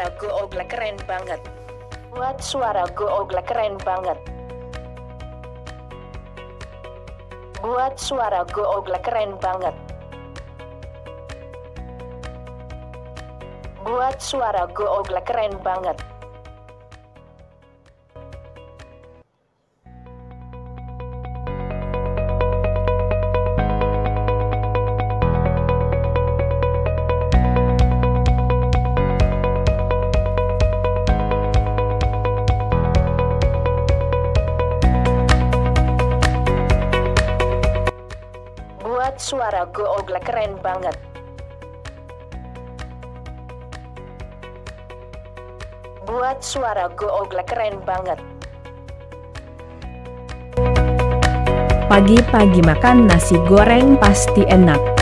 suara Go Oglek keren banget. Buat suara Go Oglek keren banget. Buat suara Go Oglek keren banget. Buat suara Go Oglek keren banget. Buat suara Go Oglek keren banget. Buat suara Go Oglek keren banget. Pagi-pagi makan nasi goreng pasti enak.